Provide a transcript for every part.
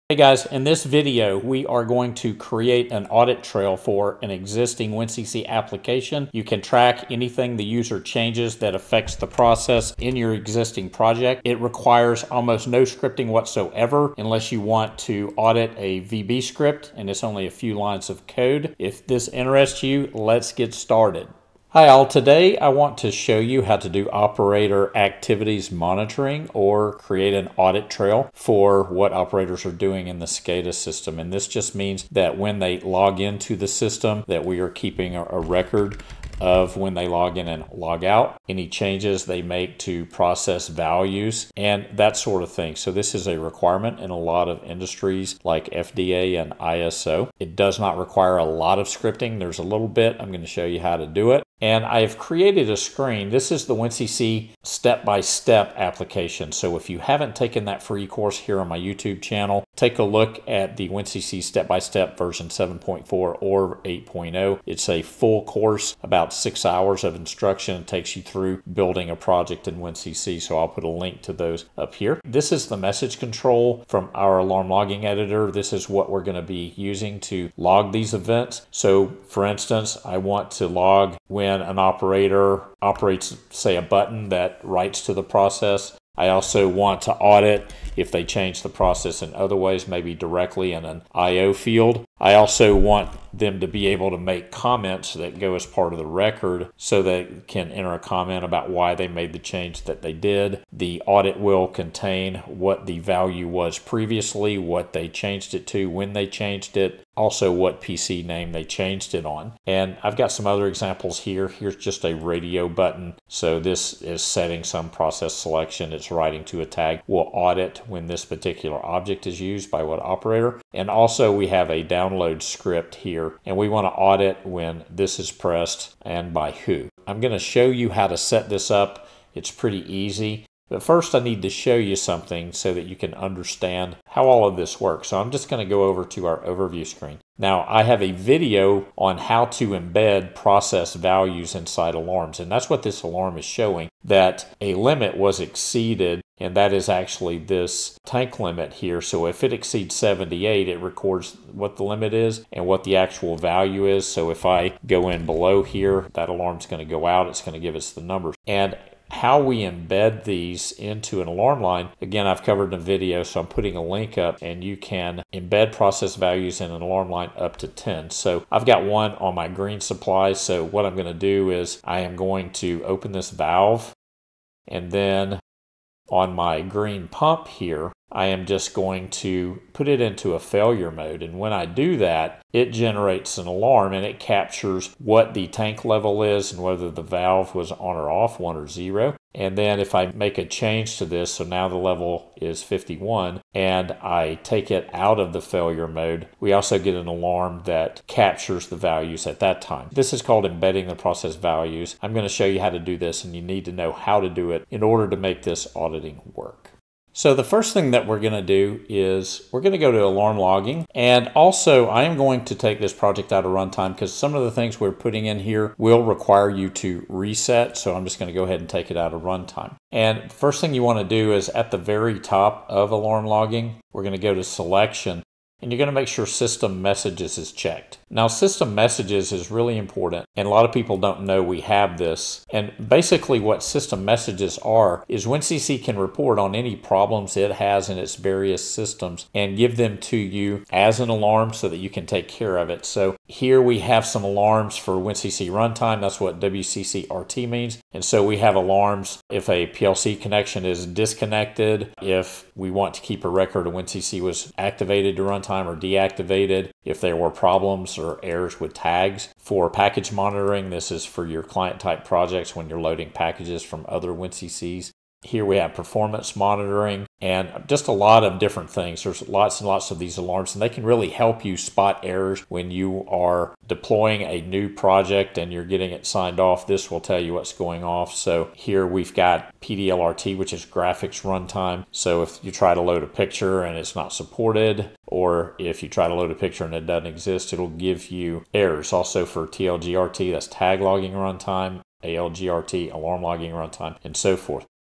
Hey guys, in this video we are going to create an audit trail for an existing WinCC application. You can track anything the user changes that affects the process in your existing project. It requires almost no scripting whatsoever unless you want to audit a VB script, and it's only a few lines of code. If this interests you, let's get started. Hi all, today I want to show you how to do operator activities monitoring or create an audit trail for what operators are doing in the SCADA system. And this just means that when they log into the system, that we are keeping a record of when they log in and log out, any changes they make to process values, and that sort of thing. So this is a requirement in a lot of industries like FDA and ISO. It does not require a lot of scripting. There's a little bit. I'm going to show you how to do it. And I've created a screen. This is the WinCC step-by-step application. So if you haven't taken that free course here on my YouTube channel, take a look at the WinCC step-by-step version 7.4 or 8.0. It's a full course, about 6 hours of instruction. It takes you through building a project in WinCC. So I'll put a link to those up here. This is the message control from our alarm logging editor. This is what we're going to be using to log these events. So for instance, I want to log when an operator operates, say, a button that writes to the process. I also want to audit if they change the process in other ways, maybe directly in an IO field. I also want them to be able to make comments that go as part of the record so they can enter a comment about why they made the change that they did. The audit will contain what the value was previously, what they changed it to, when they changed it, also what PC name they changed it on. And I've got some other examples here. Here's just a radio button. So this is setting some process selection. It's writing to a tag. We'll audit when this particular object is used by what operator. And also we have a download script here, and we want to audit when this is pressed and by who. I'm going to show you how to set this up. It's pretty easy. But first I need to show you something so that you can understand how all of this works. So I'm just going to go over to our overview screen. Now I have a video on how to embed process values inside alarms, and that's what this alarm is showing, that a limit was exceeded, and that is actually this tank limit here. So if it exceeds 78, it records what the limit is and what the actual value is. So if I go in below here, that alarm's going to go out. It's going to give us the numbers. And how we embed these into an alarm line, again, I've covered in a video, so I'm putting a link up, and you can embed process values in an alarm line up to 10. So I've got one on my green supply. So what I'm going to do is I am going to open this valve, and then on my green pump here, I am just going to put it into a failure mode. And when I do that, it generates an alarm, and it captures what the tank level is and whether the valve was on or off, 1 or 0. And then if I make a change to this, so now the level is 51, and I take it out of the failure mode, we also get an alarm that captures the values at that time. This is called embedding the process values. I'm going to show you how to do this, and you need to know how to do it in order to make this auditing work. So the first thing that we're going to do is we're going to go to alarm logging, and also I am going to take this project out of runtime because some of the things we're putting in here will require you to reset. So I'm just going to go ahead and take it out of runtime. And the first thing you want to do is at the very top of alarm logging, we're going to go to selection, and you're going to make sure system messages is checked. Now system messages is really important, and a lot of people don't know we have this. And basically what system messages are is WinCC can report on any problems it has in its various systems and give them to you as an alarm so that you can take care of it. So here we have some alarms for WinCC Runtime. That's what WCC RT means. And so we have alarms if a PLC connection is disconnected, if we want to keep a record of WinCC was activated to runtime or deactivated, if there were problems or errors with tags. For package monitoring, this is for your client type projects when you're loading packages from other WinCCs. Here we have performance monitoring and just a lot of different things. There's lots and lots of these alarms, and they can really help you spot errors when you are deploying a new project and you're getting it signed off. This will tell you what's going off. So here we've got PDLRT, which is graphics runtime. So if you try to load a picture and it's not supported, or if you try to load a picture and it doesn't exist, it'll give you errors. Also for TLGRT, that's tag logging runtime, ALGRT, alarm logging runtime, and so forth.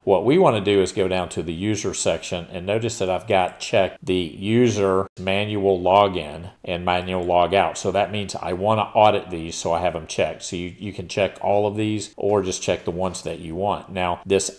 What we want to do is go down to the user section and notice that I've got checked the user manual login and manual log out. So that means I want to audit these, so I have them checked. So you can check all of these or just check the ones that you want. Now this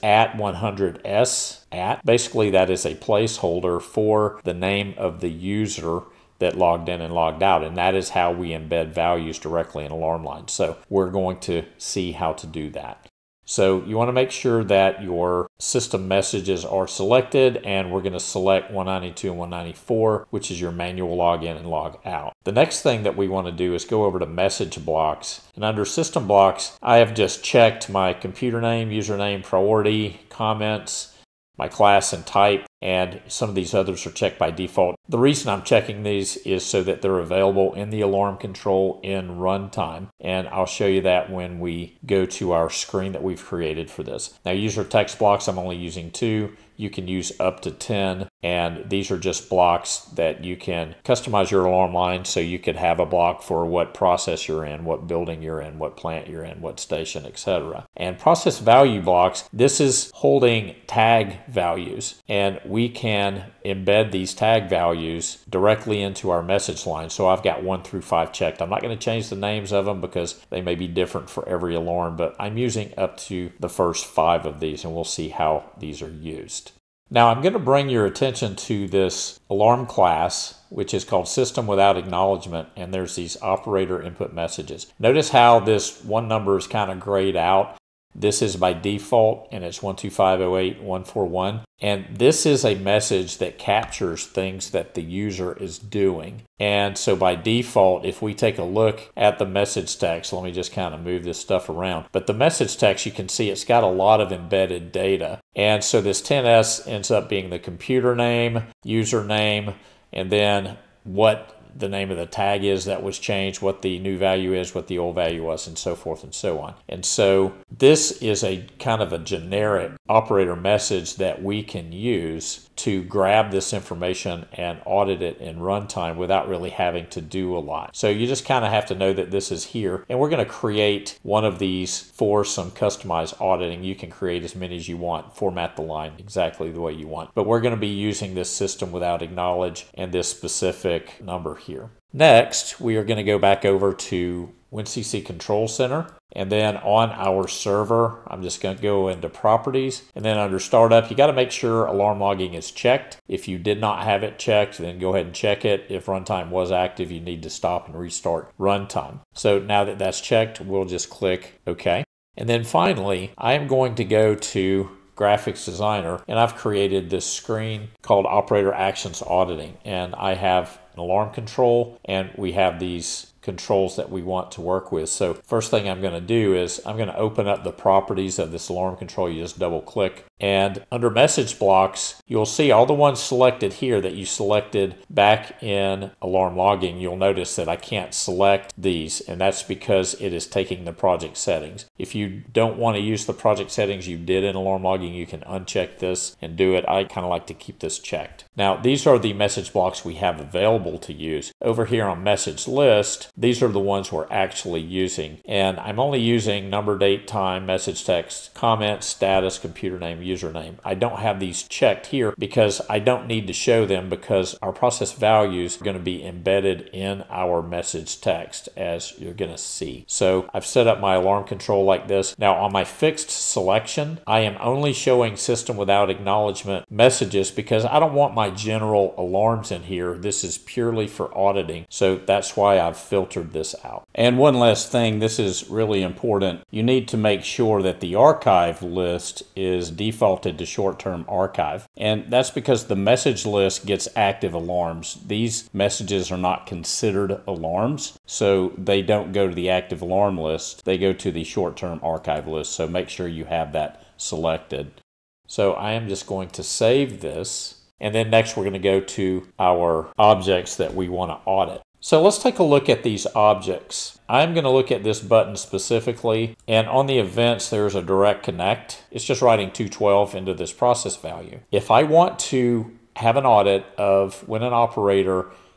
@100s basically that is a placeholder for the name of the user that logged in and logged out, and that is how we embed values directly in alarm lines. So we're going to see how to do that. So you want to make sure that your system messages are selected, and we're going to select 192 and 194, which is your manual login and log out. The next thing that we want to do is go over to message blocks, and under system blocks, I have just checked my computer name, username, priority, comments, my class and type, and some of these others are checked by default. The reason I'm checking these is so that they're available in the alarm control in Runtime, and I'll show you that when we go to our screen that we've created for this. Now user text blocks, I'm only using 2. You can use up to 10, and these are just blocks that you can customize your alarm line, so you could have a block for what process you're in, what building you're in, what plant you're in, what station, etc. And process value blocks, this is holding tag values, and we can embed these tag values directly into our message line. So I've got 1 through 5 checked. I'm not going to change the names of them because they may be different for every alarm, but I'm using up to the first 5 of these, and we'll see how these are used. Now I'm going to bring your attention to this alarm class, which is called System Without Acknowledgement, and there's these operator input messages. Notice how this one number is kind of grayed out. This is by default, and it's 125.08.141. And this is a message that captures things that the user is doing. And so by default, if we take a look at the message text, let me just kind of move this stuff around. But the message text, you can see it's got a lot of embedded data. And so this 10S ends up being the computer name, username, and then what the name of the tag is that was changed, what the new value is, what the old value was, and so forth and so on. And so this is a kind of a generic operator message that we can use to grab this information and audit it in Runtime without really having to do a lot. So you just kind of have to know that this is here, and we're going to create one of these for some customized auditing. You can create as many as you want, format the line exactly the way you want, but we're going to be using this system without acknowledge and this specific number here. Next, we are going to go back over to WinCC Control Center, and then on our server, I'm just going to go into Properties, and then under Startup, you got to make sure alarm logging is checked. If you did not have it checked, then go ahead and check it. If Runtime was active, you need to stop and restart Runtime. So now that that's checked, we'll just click OK. And then finally, I am going to go to Graphics Designer, and I've created this screen called Operator Actions Auditing, and I have an alarm control, and we have these controls that we want to work with. So first thing I'm going to do is I'm going to open up the properties of this alarm control. You just double click, and under message blocks, you'll see all the ones selected here that you selected back in alarm logging. You'll notice that I can't select these, and that's because it is taking the project settings. If you don't want to use the project settings you did in alarm logging, you can uncheck this and do it. I kind of like to keep this checked. Now, these are the message blocks we have available to use. Over here on message list, these are the ones we're actually using, and I'm only using number, date, time, message text, comment, status, computer name, username. I don't have these checked here because I don't need to show them, because our process values are going to be embedded in our message text, as you're going to see. So I've set up my alarm control like this. Now on my fixed selection, I am only showing System Without Acknowledgement messages because I don't want my general alarms in here. This is purely for auditing, so that's why I've filtered this out. And one last thing, this is really important. You need to make sure that the archive list is defaulted to short-term archive, and that's because the message list gets active alarms. These messages are not considered alarms, so they don't go to the active alarm list. They go to the short-term archive list, so make sure you have that selected. So I am just going to save this, and then next we're going to go to our objects that we want to audit. So let's take a look at these objects. I'm going to look at this button specifically, and on the events there's a direct connect. It's just writing 212 into this process value. If I want to have an audit of when an operator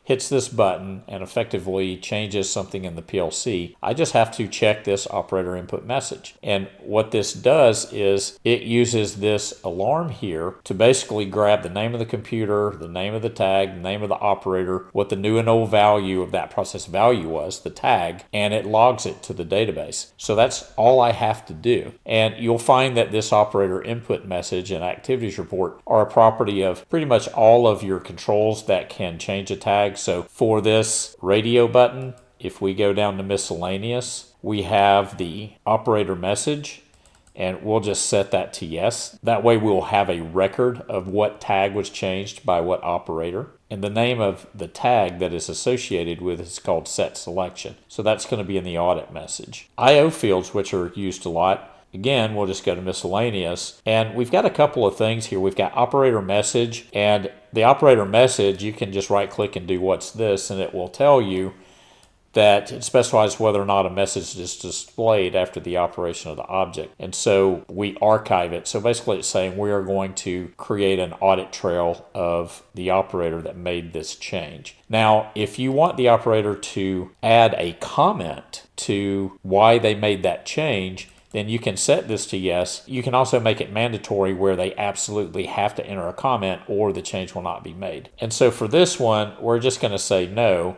hits this button and effectively changes something in the PLC, I just have to check this operator input message. And what this does is it uses this alarm here to basically grab the name of the computer, the name of the tag, the name of the operator, what the new and old value of that process value was, the tag, and it logs it to the database. So that's all I have to do. And you'll find that this operator input message and activities report are a property of pretty much all of your controls that can change a tag. So for this radio button, if we go down to miscellaneous, we have the operator message, and we'll just set that to yes. That way we'll have a record of what tag was changed by what operator. And the name of the tag that is associated with it is called set selection. So that's going to be in the audit message. I/O fields, which are used a lot, again, we'll just go to miscellaneous. And we've got a couple of things here. We've got operator message, and the operator message, you can just right click and do what's this, and it will tell you that it specifies whether or not a message is displayed after the operation of the object. And so we archive it. So basically it's saying we are going to create an audit trail of the operator that made this change. Now, if you want the operator to add a comment to why they made that change, then you can set this to yes. You can also make it mandatory where they absolutely have to enter a comment or the change will not be made. And so for this one, we're just going to say no.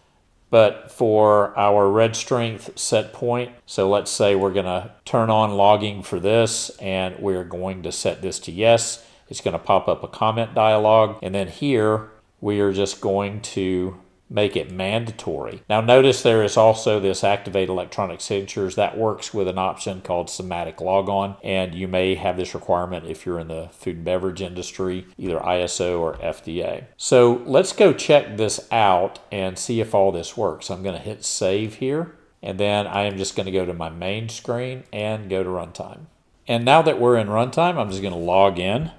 But for our red strength set point, so let's say we're going to turn on logging for this, and we're going to set this to yes. It's going to pop up a comment dialog, and then here we are just going to make it mandatory. Now notice there is also this activate electronic signatures that works with an option called somatic logon, and you may have this requirement if you're in the food and beverage industry, either ISO or FDA. So let's go check this out and see if all this works. I'm going to hit save here, and then I am just going to go to my main screen and go to Runtime. And now that we're in Runtime, I'm just going to log in.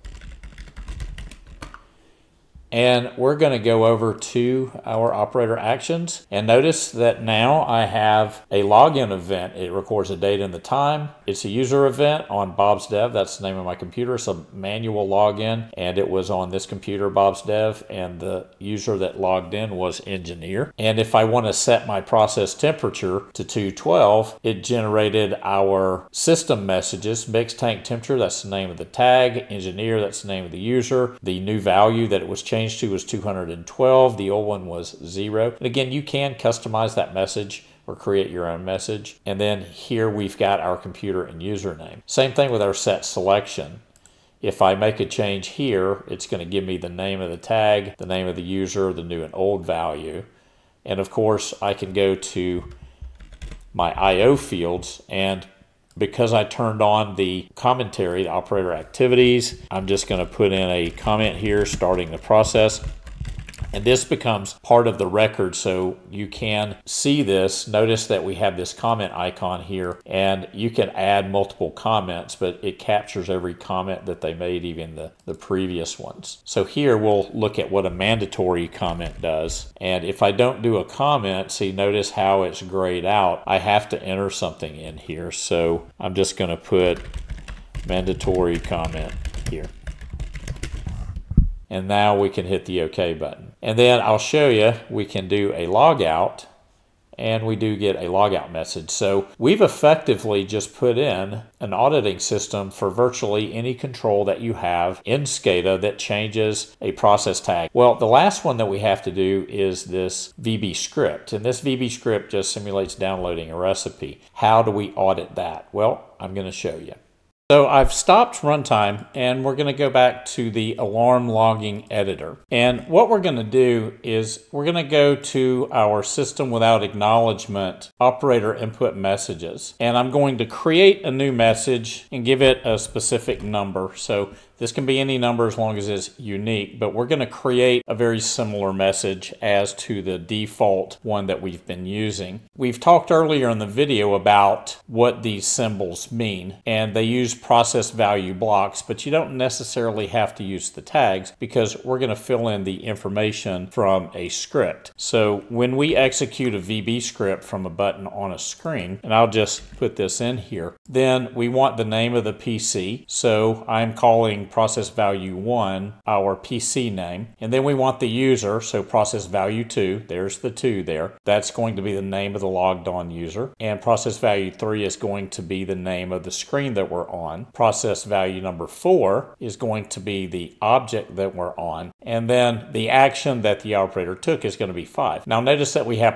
And we're going to go over to our operator actions, and notice that now I have a login event. It records the date and the time. It's a user event on Bob's Dev. That's the name of my computer. It's a manual login, and it was on this computer, Bob's Dev, and the user that logged in was engineer. And if I want to set my process temperature to 212, it generated our system messages. Mixed tank temperature, that's the name of the tag. Engineer, that's the name of the user. The new value that it was changed to was 212. The old one was 0. And again, you can customize that message or create your own message. And then here we've got our computer and username. Same thing with our set selection. If I make a change here, it's going to give me the name of the tag, the name of the user, the new and old value. And of course, I can go to my I/O fields, and because I turned on the commentary, the operator activities, I'm just going to put in a comment here starting the process. And this becomes part of the record, so you can see this. Notice that we have this comment icon here, and you can add multiple comments, but it captures every comment that they made, even the previous ones. So here we'll look at what a mandatory comment does. And if I don't do a comment, see, notice how it's grayed out. I have to enter something in here, so I'm just going to put mandatory comment here. And now we can hit the OK button. And then I'll show you, we can do a logout, and we do get a logout message. So we've effectively just put in an auditing system for virtually any control that you have in SCADA that changes a process tag. Well, the last one that we have to do is this VB script. And this VB script just simulates downloading a recipe. How do we audit that? Well, I'm going to show you. So I've stopped Runtime, and we're going to go back to the alarm logging editor. And what we're going to do is we're going to go to our system without acknowledgement operator input messages. And I'm going to create a new message and give it a specific number. So this can be any number as long as it's unique, but we're going to create a very similar message as to the default one that we've been using. We've talked earlier in the video about what these symbols mean, and they use process value blocks, but you don't necessarily have to use the tags because we're going to fill in the information from a script. So when we execute a VB script from a button on a screen, and I'll just put this in here, then we want the name of the PC. So I'm calling process value 1 our PC name, and then we want the user, so process value 2, there's the 2 there. That's going to be the name of the logged on user, and process value 3 is going to be the name of the screen that we're on. Process value number 4 is going to be the object that we're on, and then the action that the operator took is going to be 5. Now notice that we have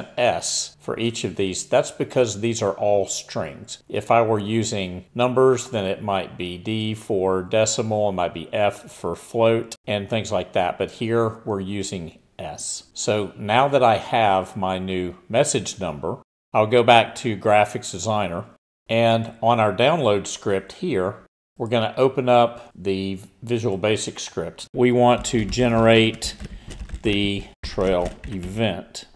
%s for each of these. That's because these are all strings. If I were using numbers, then it might be D for decimal, it might be F for float, and things like that. But here we're using S. So now that I have my new message number, I'll go back to Graphics Designer, and on our download script here, we're going to open up the Visual Basic script. We want to generate the trail event.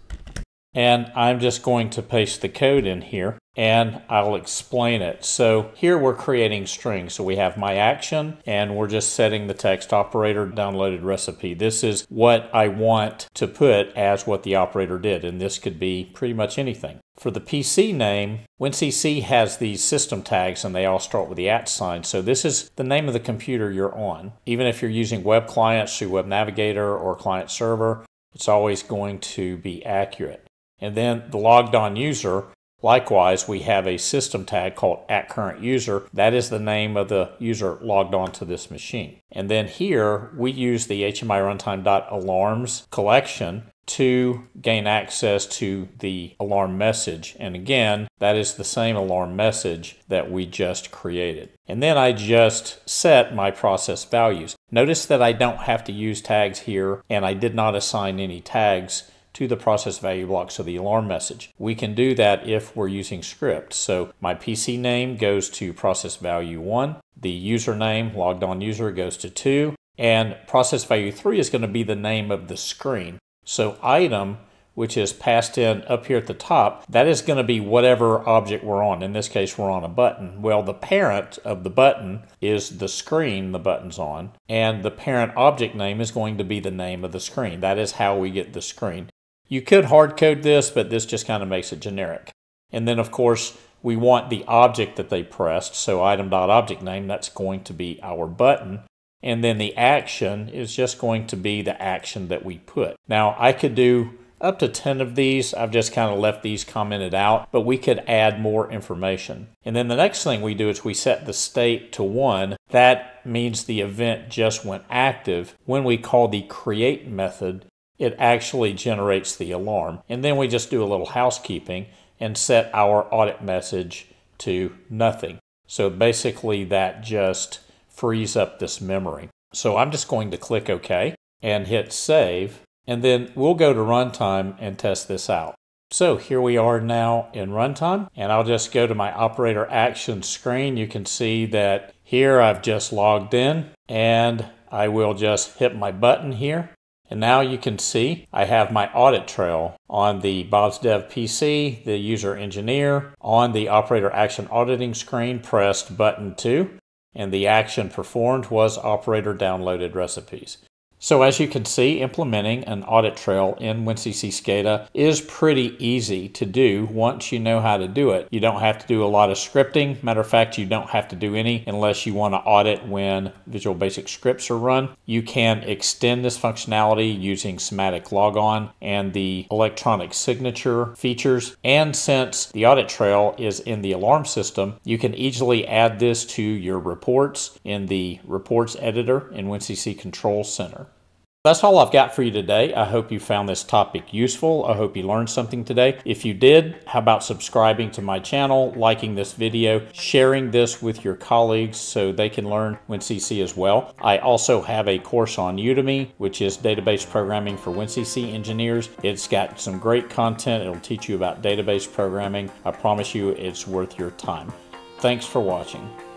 And I'm just going to paste the code in here and I'll explain it. So here we're creating strings. So we have my action and we're just setting the text operator downloaded recipe. This is what I want to put as what the operator did, and this could be pretty much anything. For the PC name, WinCC has these system tags and they all start with the @ sign. So this is the name of the computer you're on. Even if you're using web clients through Web Navigator or client server, it's always going to be accurate. And then the logged on user, likewise, we have a system tag called @current_user. That is the name of the user logged on to this machine. And then here we use the HMI runtime.alarms collection to gain access to the alarm message. And again, that is the same alarm message that we just created. And then I just set my process values. Notice that I don't have to use tags here, and I did not assign any tags to the process value block, so the alarm message. We can do that if we're using script. So my PC name goes to process value 1, the username, logged on user, goes to 2, and process value 3 is going to be the name of the screen. So item, which is passed in up here at the top, that is going to be whatever object we're on. In this case, we're on a button. Well, the parent of the button is the screen the button's on, and the parent object name is going to be the name of the screen. That is how we get the screen. You could hard code this, but this just kind of makes it generic. And then, of course, we want the object that they pressed. So item.objectName, that's going to be our button. And then the action is just going to be the action that we put. Now, I could do up to 10 of these. I've just kind of left these commented out, but we could add more information. And then the next thing we do is we set the state to 1. That means the event just went active. When we call the create method, it actually generates the alarm. And then we just do a little housekeeping and set our audit message to nothing. So basically that just frees up this memory. So I'm just going to click OK and hit save, and then we'll go to Runtime and test this out. So here we are now in Runtime, and I'll just go to my operator action screen. You can see that here I've just logged in, and I will just hit my button here. And now you can see I have my audit trail on the Bob's Dev PC, the user engineer. On the operator action auditing screen, pressed button 2, and the action performed was operator downloaded recipes. So as you can see, implementing an audit trail in WinCC SCADA is pretty easy to do once you know how to do it. You don't have to do a lot of scripting. Matter of fact, you don't have to do any unless you want to audit when Visual Basic scripts are run. You can extend this functionality using semantic logon and the electronic signature features. And since the audit trail is in the alarm system, you can easily add this to your reports in the reports editor in WinCC Control Center. That's all I've got for you today. I hope you found this topic useful. I hope you learned something today. If you did, how about subscribing to my channel, liking this video, sharing this with your colleagues so they can learn WinCC as well. I also have a course on Udemy, which is database programming for WinCC engineers. It's got some great content. It'll teach you about database programming. I promise you it's worth your time. Thanks for watching.